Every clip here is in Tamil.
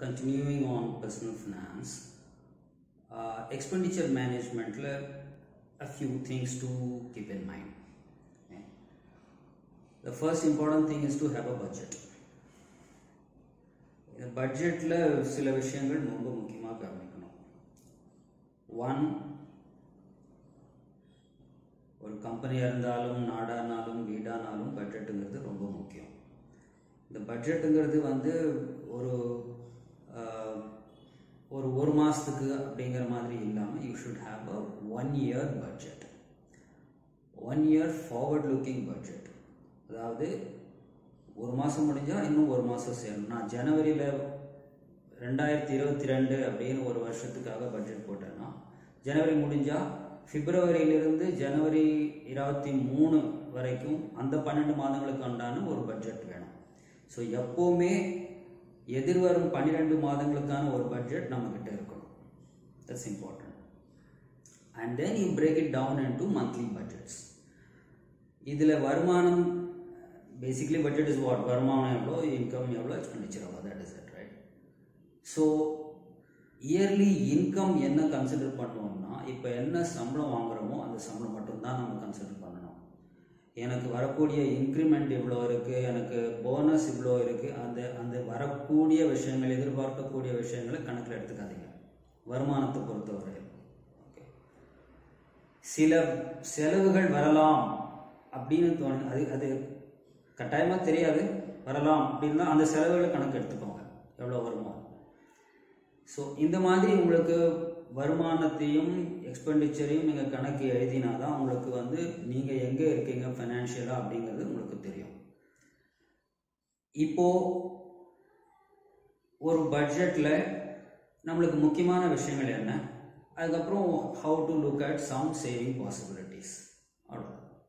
Continuing on personal finance, expenditure management, a few things to keep in mind. Okay? The first important thing is to have a budget. The budget சில விஷயங்கள் ரொம்ப முக்கியமாக கவனிக்கணும். ஒன், ஒரு கம்பெனியாக இருந்தாலும் நாடானாலும் வீடானாலும் பட்ஜெட்டுங்கிறது ரொம்ப முக்கியம். இந்த பட்ஜெட்டுங்கிறது ஒரு மாதத்துக்கு அப்படிங்கிற மாதிரி இல்லாமல் you should have a 1 year budget, 1 year forward looking budget. அதாவது ஒரு மாதம் முடிஞ்சால் இன்னும் ஒரு மாதம் சேரணும். நான் ஜனவரியில் 2022 அப்படின்னு ஒரு வருஷத்துக்காக பட்ஜெட் போட்டேன்னா ஜனவரி முடிஞ்சால் பிப்ரவரியிலிருந்து ஜனவரி 23 வரைக்கும் அந்த 12 மாதங்களுக்கு உண்டான ஒரு பட்ஜெட் வேணும். ஸோ எப்போவுமே எதிர்வரும் 12 மாதங்களுக்கான ஒரு பட்ஜெட் நம்மக்கிட்ட இருக்கணும். That's important. And then you break it down into monthly budgets. இதில் வருமானம், பேசிக்லி பட்ஜெட் இஸ் வாட், வருமானம் எவ்வளோ, இன்கம் எவ்வளோ, எக்ஸ்பெண்டிச்சர் எவ்வளோ, that is it, right? So yearly income என்ன கன்சிடர் பண்ணுவோம்னா, இப்போ என்ன சம்பளம் வாங்குகிறோமோ அந்த சம்பளம் மட்டும்தான் நம்ம கன்சிடர் பண்ணணும். எனக்கு வரக்கூடிய இன்க்ரிமெண்ட் இவ்வளோ இருக்குது, எனக்கு போனஸ் இவ்வளோ இருக்குது, அந்த வரக்கூடிய விஷயங்கள், எதிர்பார்க்கக்கூடிய விஷயங்களை கணக்கில் எடுத்துக்காதீங்க வருமானத்தை பொறுத்தவரை. ஓகே, சில செலவுகள் வரலாம் அப்படின்னு தோணு, அது கட்டாயமாக தெரியாது, வரலாம் அப்படின்னா அந்த செலவுகளை கணக்கு எடுத்துக்கோங்க எவ்வளோ வருமானம். ஸோ இந்த மாதிரி உங்களுக்கு வருமானத்தையும் எக்ஸ்பெண்டிச்சரையும் நீங்கள் கணக்கு எழுதினா தான் உங்களுக்கு நீங்கள் எங்கே இருக்கீங்க ஃபைனான்ஷியலாக அப்படிங்கிறது உங்களுக்கு தெரியும். இப்போது ஒரு பட்ஜெட்டில் நம்மளுக்கு முக்கியமான விஷயங்கள் என்ன, அதுக்கப்புறம் how to look at some saving possibilities. அவ்வளோ.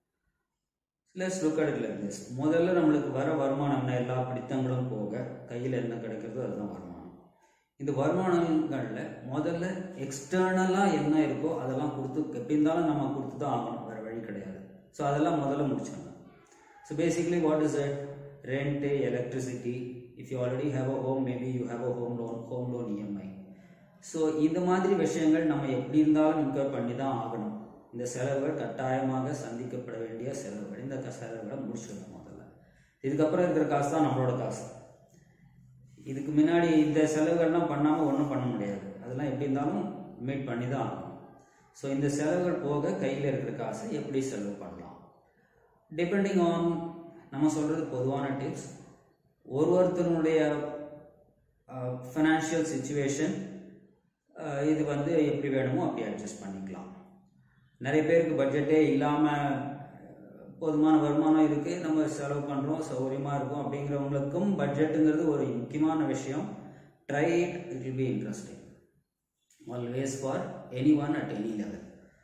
Let's look at it like this. முதல்ல நம்மளுக்கு வர வருமானம் எல்லா பிடித்தங்களும் போக கையில் என்ன கிடைக்கிறதோ அதுதான் வருமானம். இந்த வருமானங்களில் முதல்ல எக்ஸ்டர்னலாக என்ன இருக்கோ அதெல்லாம் கொடுத்து, எப்படி இருந்தாலும் நம்ம கொடுத்து தான் ஆகணும், வேறு வழி கிடையாது. ஸோ அதெல்லாம் முதல்ல முடிச்சிடணும். So basically what is it? Rent, electricity. If you already have a home, maybe you have a home loan EMI. So இந்த மாதிரி விஷயங்கள் நம்ம எப்படி இருந்தாலும் இன்கர் பண்ணி தான் ஆகணும். இந்த செலவுகள் கட்டாயமாக சந்திக்கப்பட வேண்டிய செலவுகள். இந்த செலவுகளை முடிச்சிடணும் முதல்ல. இதுக்கப்புறம் இருக்கிற காசு தான் நம்மளோட காசு. இதுக்கு முன்னாடி இந்த செலவுகள்லாம் பண்ணாமல் ஒன்றும் பண்ண முடியாது. அதெல்லாம் எப்படி இருந்தாலும் மீட் பண்ணி தான் ஆகணும். ஸோ இந்த செலவுகள் போக கையில் இருக்கிற காசை எப்படி செலவு பண்ணலாம், டிபெண்டிங் ஆன், நம்ம சொல்கிறது பொதுவான டிப்ஸ். ஒருத்தருடைய ஃபினான்ஷியல் சுச்சுவேஷன் இது எப்படி வேணுமோ அப்படி அட்ஜஸ்ட் பண்ணிக்கலாம். நிறைய பேருக்கு பட்ஜெட்டே இல்லாமல் போதுமான வருமானம் இருக்குது, நம்ம செலவு பண்ணுறோம், சௌகரியமாக இருக்கும் அப்படிங்கிறவங்களுக்கும் பட்ஜெட்டுங்கிறது ஒரு முக்கியமான விஷயம். Try it, it will be interesting always for anyone at any level.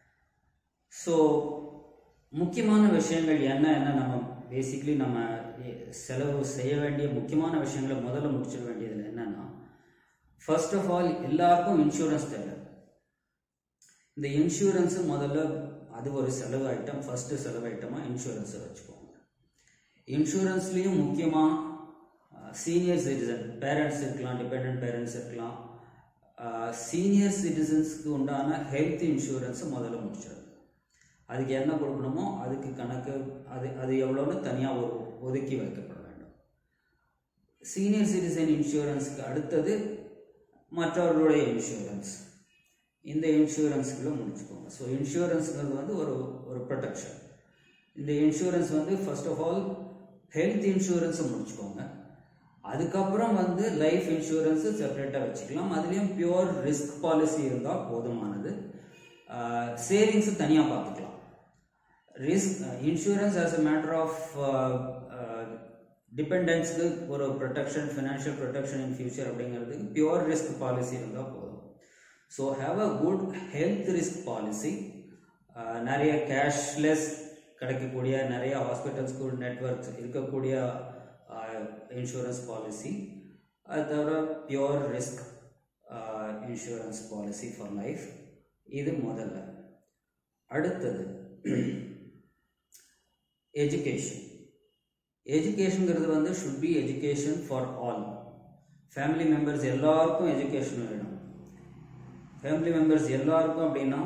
So முக்கியமான விஷயங்கள் என்ன நம்ம பேசிக்லி நம்ம செலவு செய்ய வேண்டிய முக்கியமான விஷயங்களை முதல்ல முடிச்சிட வேண்டியதில் என்னன்னா, ஃபர்ஸ்ட் ஆஃப் ஆல் எல்லாருக்கும் இன்சூரன்ஸ் தேவை. இந்த இன்சூரன்ஸு முதல்ல அது ஒரு செலவு ஐட்டம். ஃபஸ்ட்டு செலவு ஐட்டமாக இன்சூரன்ஸை வச்சுக்கோங்க. இன்சூரன்ஸ்லேயும் முக்கியமாக சீனியர் சிட்டிசன், பேரண்ட்ஸ் இருக்கலாம், டிபெண்ட் பேரண்ட்ஸ் இருக்கலாம். சீனியர் சிட்டிசன்ஸ்க்கு உண்டான ஹெல்த் இன்சூரன்ஸை முதல்ல முடிச்சிடும். அதுக்கு என்ன கொடுக்கணுமோ அதுக்கு கணக்கு, அது எவ்வளோன்னு தனியாக ஒதுக்கி வைக்கப்பட வேண்டும். சீனியர் சிட்டிசன் இன்சூரன்ஸுக்கு அடுத்தது மற்றவர்களுடைய இன்சூரன்ஸ். இந்த இன்சூரன்ஸுக்குள்ளே முடிச்சுக்கோங்க. ஸோ இன்சூரன்ஸுங்கிறது ஒரு ப்ரொடெக்ஷன். இந்த insurance first of all health இன்சூரன்ஸை முடிச்சுக்கோங்க. அதுக்கப்புறம் லைஃப் இன்சூரன்ஸு செப்பரேட்டாக வச்சுக்கலாம். அதுலேயும் பியூர் ரிஸ்க் பாலிசி இருந்தால் போதுமானது. சேவிங்ஸு தனியாக பார்த்துக்கலாம். Risk insurance as a matter of டிபெண்டன்ஸ்க்கு ஒரு protection, financial protection in future அப்படிங்கிறதுக்கு பியூர் ரிஸ்க் பாலிசி இருந்தால் போதும். So have a good health risk policy. நிறைய கேஷ்லெஸ் கிடைக்கக்கூடிய, நிறைய ஹாஸ்பிட்டல்ஸ்க்கு நெட்வொர்க்ஸ் இருக்கக்கூடிய இன்சூரன்ஸ் பாலிசி. அது தவிர pure risk insurance policy for life. இது முதல்ல. அடுத்தது எஜுகேஷன். எஜுகேஷனுங்கிறது should be education for all. Family members எல்லாருக்கும் எஜுகேஷன் வேணும். ஃபேமிலி மெம்பர்ஸ் எல்லாருக்கும் அப்படின்னா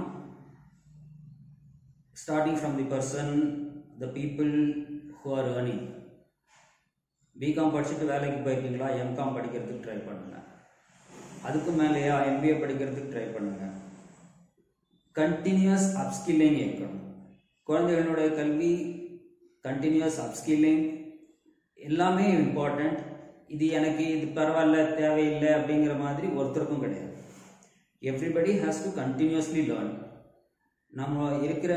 starting from the person, the people who are earning. BCom படிச்சுட்டு வேலைக்கு போயிருக்கீங்களா, எம்காம் படிக்கிறதுக்கு ட்ரை பண்ணுங்கள். அதுக்கு மேலேயா எம்பிஏ படிக்கிறதுக்கு ட்ரை பண்ணுங்கள். கண்டினியூஸ் அப்ஸ்கில்லிங் இருக்கணும். குழந்தைகளுடைய கல்வி, கண்டினியூஸ் அப்ஸ்கில்லிங் எல்லாமே இம்பார்ட்டண்ட். இது எனக்கு இது பரவாயில்ல, தேவையில்லை அப்படிங்கிற மாதிரி ஒருத்தருக்கும் கிடையாது. Everybody has to continuously learn. நம்ம இருக்கிற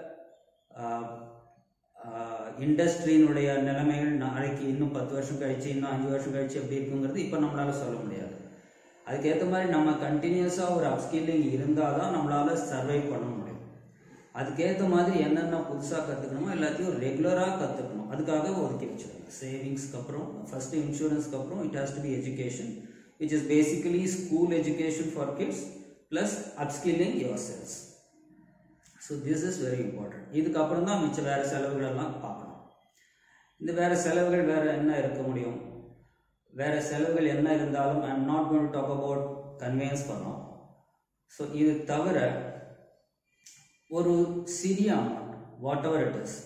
இண்டஸ்ட்ரியினுடைய நிலைமைகள் நாளைக்கு இன்னும் 10 வருஷம் கழிச்சு, இன்னும் 5 வருஷம் கழிச்சு எப்படி இருக்குங்கிறது இப்போ நம்மளால சொல்ல முடியாது. அதுக்கேற்ற மாதிரி நம்ம கண்டினியூஸாக ஒரு அப்ஸ்கில்லிங் இருந்தால் தான் நம்மளால சர்வை பண்ண முடியும். அதுக்கேற்ற மாதிரி என்னென்ன புதுசாக கற்றுக்கணுமோ எல்லாத்தையும் ரெகுலராக கற்றுக்கணும். அதுக்காக ஒதுக்கி வச்சுருங்க. சேவிங்ஸ்க்கு அப்புறம் ஃபஸ்ட்டு இன்சூரன்ஸ்க்கு அப்புறம் it has to be education, which is basically school education for kids plus upskilling yourselves. So this is very important. இதுக்கப்புறம் தான் மிச்சம் வேறு செலவுகளெல்லாம் பார்க்கணும். இந்த வேறு செலவுகள் வேறு என்ன இருக்க முடியும்? வேறு செலவுகள் என்ன இருந்தாலும் I am not going to talk about conveyance பண்ணோம். ஸோ இது தவிர ஒரு சிறிய amount, whatever it is,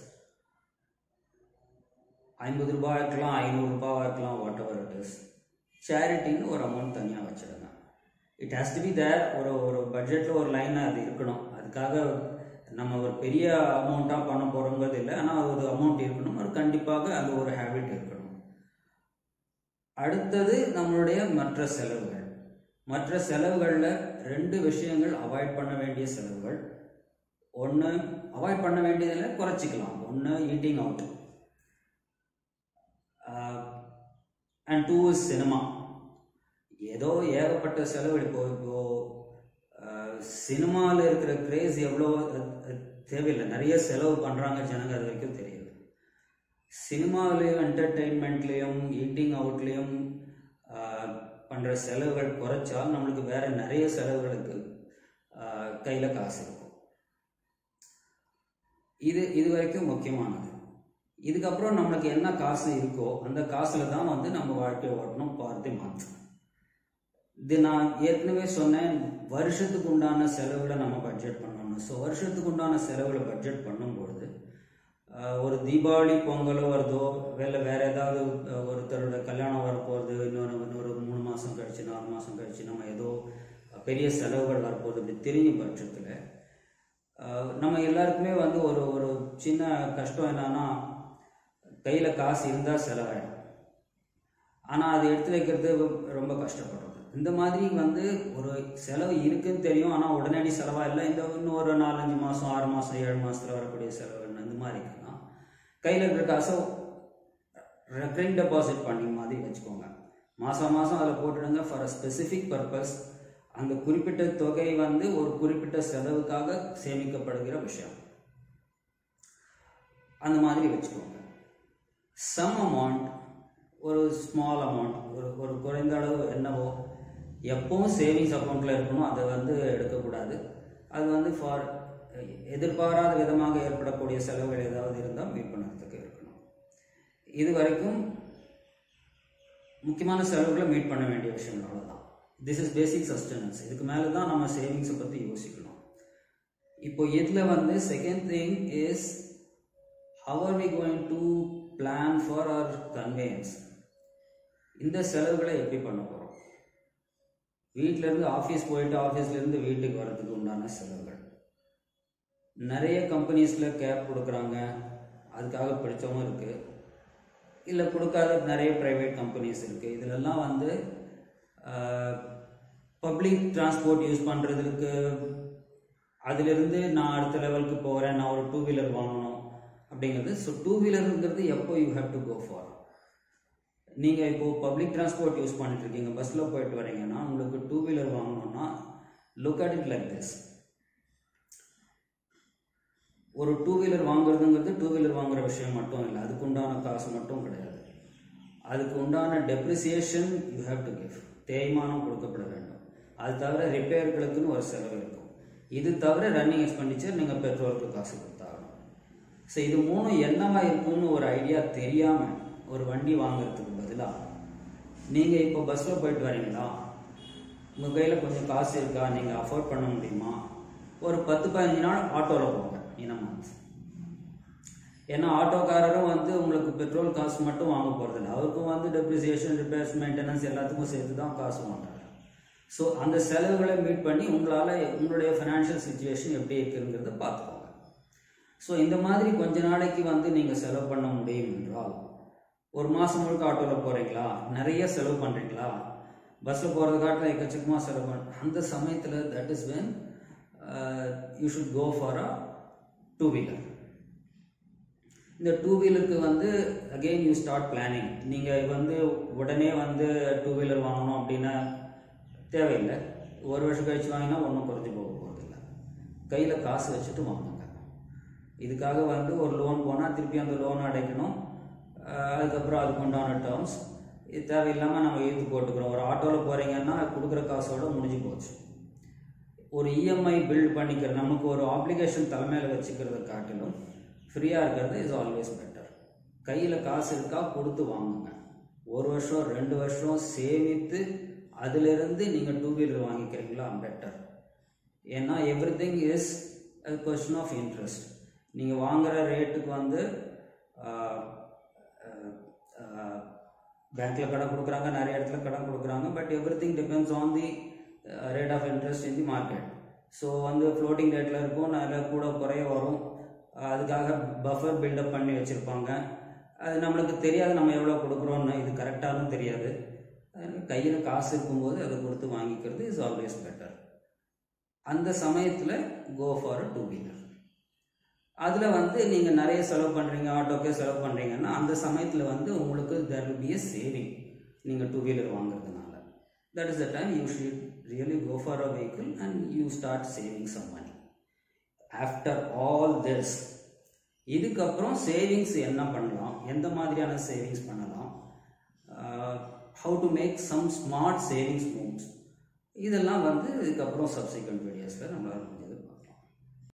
50 ரூபாய் இருக்கலாம், 500 ரூபாவாக இருக்கலாம், வாட் எவர் இட் இஸ், சேரிட்டின்னு ஒரு அமௌண்ட் தனியாக வச்சுடுங்க. It has to be there. ஒரு பட்ஜெட்டில் ஒரு லைன் அது இருக்கணும். அதுக்காக நம்ம ஒரு பெரிய அமௌண்ட்டாக பண்ண போகிறோங்கிறது இல்லை, ஆனால் அது ஒரு அமௌண்ட் இருக்கணும். அது கண்டிப்பாக அது ஒரு ஹேபிட் இருக்கணும். அடுத்தது நம்மளுடைய மற்ற செலவுகள். மற்ற செலவுகளில் 2 விஷயங்கள் அவாய்ட் பண்ண வேண்டிய செலவுகள். ஒன்று அவாய்ட் பண்ண வேண்டியதில் குறைச்சிக்கலாம். ஒன்று eating out, and 2 is cinema. ஏதோ ஏகப்பட்ட செலவு. இப்போ சினிமாவில் இருக்கிற கிரேஸ் எவ்வளோ தேவையில்லை, நிறைய செலவு பண்ணுறாங்க ஜனங்க, அது வரைக்கும் தெரியுது. சினிமாவிலையும் என்டர்டெயின்மெண்ட்லேயும் ஈட்டிங் அவுட்லேயும் பண்ணுற செலவுகள் குறைச்சால் நம்மளுக்கு வேறு நிறைய செலவுகளுக்கு கையில் காசு இருக்கும். இது வரைக்கும் முக்கியமானது. இதுக்கப்புறம் நம்மளுக்கு என்ன காசு இருக்கோ அந்த காசில் தான் வந்து நம்ம வாழ்க்கையை ஓட்டணும், பார்த்து மாற்றணும். இது நான் ஏற்கனவே சொன்னேன், வருஷத்துக்கு உண்டான செலவுகளை நம்ம பட்ஜெட் பண்ணணும். ஸோ வருஷத்துக்கு உண்டான செலவுகளை பட்ஜெட் பண்ணும்பொழுது ஒரு தீபாவளி பொங்கலோ வருதோ, வேறு ஏதாவது ஒருத்தரோட கல்யாணம் வரப்போகிறது, இன்னொரு 3 மாதம் கழிச்சு 4 மாதம் கழிச்சு நம்ம ஏதோ பெரிய செலவுகள் வரப்போகுது, இப்படி தெரிஞ்ச பட்சத்தில் நம்ம எல்லாருக்குமே வந்து ஒரு சின்ன கஷ்டம் என்னன்னா, கையில் காசு இருந்தால் செலவாயிடும், ஆனால் அதை எடுத்து வைக்கிறது ரொம்ப கஷ்டப்படுறது. இந்த மாதிரி வந்து ஒரு செலவு இருக்குன்னு தெரியும், ஆனால் உடனடி செலவாக இல்லை, இன்னும் ஒரு 4-5 மாதம் 6 மாதம் 7 மாதத்தில் வரக்கூடிய செலவு இந்த மாதிரி இருக்குன்னா கையில் இருக்கிற காசை ரெக்கரிங் டெபாசிட் பண்ணி மாதிரி வச்சுக்கோங்க. மாதம் அதில் போட்டுடுங்க ஃபார் அ ஸ்பெசிஃபிக் பர்பஸ். அந்த குறிப்பிட்ட தொகை வந்து ஒரு குறிப்பிட்ட செலவுக்காக சேமிக்கப்படுகிற விஷயம், அந்த மாதிரி வச்சுக்கோங்க. சம் அமௌண்ட், ஒரு ஸ்மால் அமௌண்ட், ஒரு குறைந்த அளவு என்னவோ எப்பவும் சேவிங்ஸ் அக்கௌண்ட்டில் இருக்கணும். அதை வந்து எடுக்கக்கூடாது. அது வந்து ஃபார் எதிர்பாராத விதமாக ஏற்படக்கூடிய செலவுகள் ஏதாவது இருந்தால் மீட் பண்ணுறதுக்கு இருக்கணும். இது வரைக்கும் முக்கியமான செலவுகளை மீட் பண்ண வேண்டிய விஷயம் அவ்வளோதான். This is basic sustenance. இதுக்கு மேலே தான் நம்ம சேவிங்ஸை பற்றி யோசிக்கணும். இப்போ இதில் வந்து second thing is how are we going to plan for our conveyance. இந்த செலவுகளை எப்படி பண்ண போகிறோம்? வீட்டிலேருந்து ஆஃபீஸ் போயிட்டு ஆஃபீஸ்லேருந்து வீட்டுக்கு வர்றதுக்கு உண்டான செலவுகள். நிறைய கம்பெனிஸில் கேப் கொடுக்குறாங்க, அதுக்காக பிடிச்சவங்க இருக்குது, இல்லை கொடுக்காத நிறைய ப்ரைவேட் கம்பெனிஸ் இருக்குது. இதிலெல்லாம் வந்து பப்ளிக் டிரான்ஸ்போர்ட் யூஸ் பண்ணுறதுக்கு, அதிலிருந்து நான் அடுத்த லெவலுக்கு போகிறேன், நான் ஒரு 2 வீலர் வாங்கணும் அப்படிங்கிறது. ஸோ 2 வீலருங்கிறது எப்போ you have to go for. நீங்கள் இப்போது பப்ளிக் டிரான்ஸ்போர்ட் யூஸ் பண்ணிட்டு இருக்கீங்க, பஸ்ஸில் போயிட்டு வரீங்கன்னா உங்களுக்கு 2 வீலர் வாங்கணும்னா look at it like this. ஒரு 2 வீலர் வாங்குறதுங்கிறது 2 வீலர் வாங்குற விஷயம் மட்டும் இல்லை, அதுக்கு உண்டான காசு மட்டும் கிடையாது. அதுக்கு உண்டான depreciation you have to give, தேய்மானம் கொடுக்கப்பட வேண்டும். அது தவிர ரிப்பேர்களுக்குன்னு ஒரு செலவு இருக்கும். இது தவிர ரன்னிங் எக்ஸ்பெண்டிச்சர், நீங்கள் பெட்ரோலுக்கு காசு கொடுத்தாகணும். ஸோ இது 3 என்னவா இருக்குன்னு ஒரு ஐடியா தெரியாமல் ஒரு வண்டி வாங்குறதுக்கு பதிலாக நீங்கள் இப்போ பஸ்ஸில் போயிட்டு வரீங்களா, உங்கள் கையில் கொஞ்சம் காசு இருக்கா, நீங்கள் அஃபோர்ட் பண்ண முடியுமா, ஒரு 10-15 நாள் ஆட்டோவில் போங்க இன் அ மந்த். ஏன்னா ஆட்டோக்காரரும் வந்து உங்களுக்கு பெட்ரோல் காசு மட்டும் வாங்க போகிறதில்ல, அவருக்கும் வந்து டெப்ரிசியேஷன், ரிப்பேர்ஸ், மெயின்டெனன்ஸ் எல்லாத்துக்கும் சேர்த்து தான் காசு வாங்குறாரு. ஸோ அந்த செலவுகளை மீட் பண்ணி உங்களால் உங்களுடைய ஃபைனான்ஷியல் சுச்சுவேஷன் எப்படி இருக்குங்கிறத பார்த்துக்கோங்க. ஸோ இந்த மாதிரி கொஞ்ச நாளைக்கு வந்து நீங்கள் செலவு பண்ண முடியும் என்றால், ஒரு மாதம் முழுக்க ஆட்டோவில் போகிறீங்களா, நிறைய செலவு பண்ணுறீங்களா, பஸ்ஸில் போகிறது காட்டில் எக்கச்சக்கமாக செலவு பண்ண அந்த சமயத்தில் that is when you should go for a 2-wheeler. இந்த 2-wheelerக்கு வந்து அகெயின் யூ ஸ்டார்ட் பிளானிங். நீங்கள் வந்து உடனே வந்து 2-wheeler வாங்கணும் அப்படின்னா தேவையில்லை. ஒரு வருஷம் கழிச்சு வாங்கினா ஒன்றும் குறைஞ்சி போக போகிறதில்ல. கையில் காசு வச்சுட்டு வாங்குங்க. இதுக்காக வந்து ஒரு லோன் போனால் திருப்பி அந்த லோன் அடைக்கணும், அதுக்கப்புறம் அதுக்கு உண்டான டேர்ம்ஸ், இது தேவையில்லாமல் நம்ம இழுத்து போட்டுக்கிறோம். ஒரு ஆட்டோவில் போகிறீங்கன்னா கொடுக்குற காசோட முடிஞ்சு போச்சு. ஒரு இஎம்ஐ பில்ட் பண்ணிக்கிற நமக்கு ஒரு ஆப்ளிகேஷன் தலைமையில் வச்சுக்கிறத காட்டிலும் ஃப்ரீயாக இருக்கிறது இஸ் ஆல்வேஸ் பெட்டர். கையில் காசு இருக்கா கொடுத்து வாங்குங்க. 1 வருஷம் 2 வருஷம் சேமித்து அதிலிருந்து நீங்கள் 2-wheeler வாங்கிக்கிறீங்களா பெட்டர். ஏன்னா everything is a question of interest. நீங்கள் வாங்குகிற ரேட்டுக்கு வந்து பேங்க்கில் கடன் கொடுக்குறாங்க, நிறைய இடத்துல கடன் கொடுக்குறாங்க, but everything depends on the rate of interest in the market. So வந்து ஃப்ளோட்டிங் ரேட்டில் இருக்கும், நிறைய கூட குறைய வரும். அதுக்காக பஃபர் பில்டப் பண்ணி வச்சுருப்பாங்க. அது நம்மளுக்கு தெரியாது நம்ம எவ்வளோ கொடுக்குறோன்னு, இது கரெக்டாகவும் தெரியாது. கையில் காசு இருக்கும்போது அதை கொடுத்து வாங்கிக்கிறது இஸ் ஆல்வேஸ் பெட்டர். அந்த சமயத்தில் கோ ஃபார் அ 2-wheeler. அதில் வந்து நீங்கள் நிறைய செலவு பண்ணுறீங்க, ஆட்டோக்கே செலவு பண்ணுறீங்கன்னா அந்த சமயத்தில் வந்து உங்களுக்கு there will be a saving. நீங்கள் 2-wheeler வாங்குறதுனால that is the time you should really go for a vehicle and you start saving some money. After all this, இதுக்கப்புறம் சேவிங்ஸ் என்ன பண்ணலாம், எந்த மாதிரியான சேவிங்ஸ் பண்ணலாம், how to make some smart savings moves, இதெல்லாம் வந்து இதுக்கப்புறம் சப்சிக்வெண்ட் வீடியோஸில் நம்மளால்